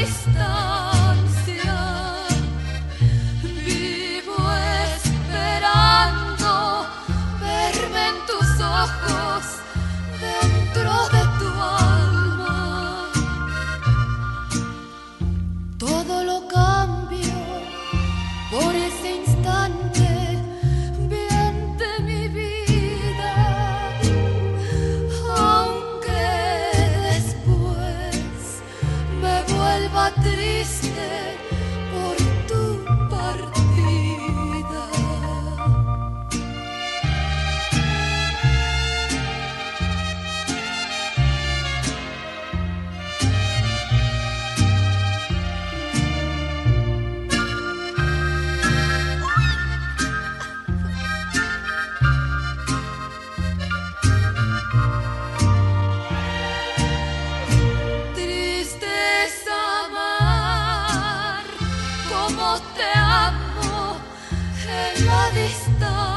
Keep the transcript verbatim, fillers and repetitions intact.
distancia. Vivo esperando verme en tus ojos, dentro de tu alma. Todo lo cambio por ese instante bien de mi vida, aunque después me vuelva triste por tu partida. Te amo en la distancia.